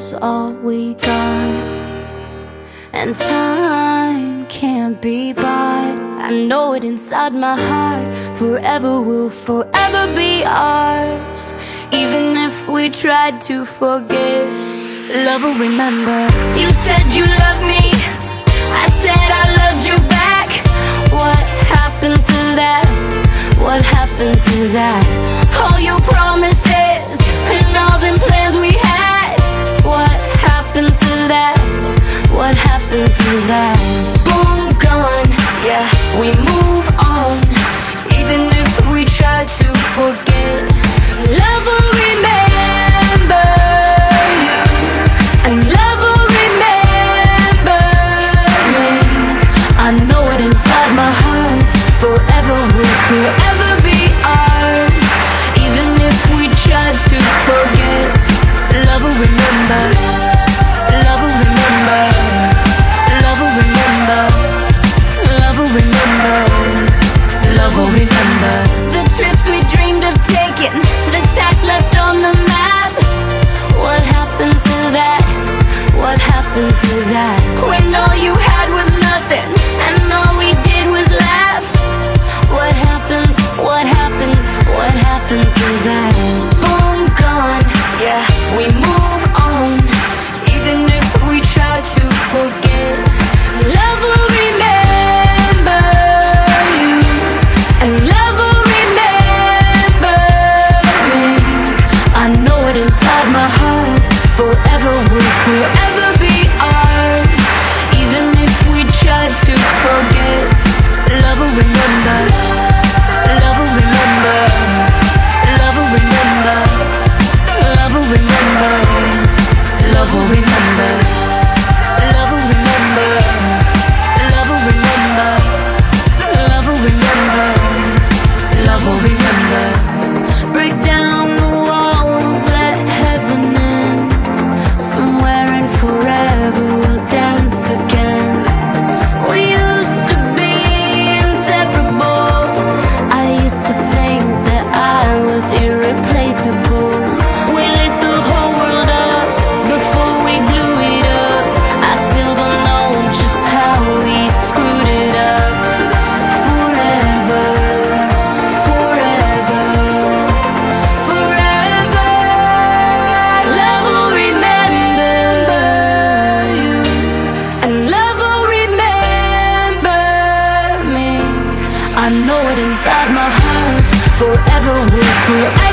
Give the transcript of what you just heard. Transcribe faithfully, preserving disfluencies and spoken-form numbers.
is all we got, and time can't be bought. I know it inside my heart, forever will forever be ours. Even if we tried to forget, love will remember. You said you loved me, I said I loved you back. What happened to that? What happened to that? All your promises and all them plans we had. What happened to that? What happened to that? Boom, gone, yeah, we move on. Even if we try to forget, love will remember you, and love will remember me. I know it inside my heart, forever will forever be ours. Even if we try to forget, love will remember. Love will remember. Love will remember. Love will remember. Love will remember. The trips we dreamed of taking, the tags left on the map. What happened to that? What happened to that? When all you had was nothing, and all we did was laugh. What happened? What happened? What happened to that? Boom, gone, yeah, we move on. Even if we try to forget, love will remember you, and love will remember me. I know it inside my heart, forever will forever be ours. Even if we try to forget, love will remember. Love will remember. Love will remember. Love will remember. Love will remember. Love will remember. Love will remember. Love will remember. Love will remember. Break down the walls, let heaven in. Somewhere and forever we'll dance again. We used to be inseparable. I used to think that I was irreplaceable. We lit the whole world up before we blew it up. I still don't know just how we screwed it up. Forever, forever, forever, love will remember you, and love will remember me. I know it inside my heart, forever will forever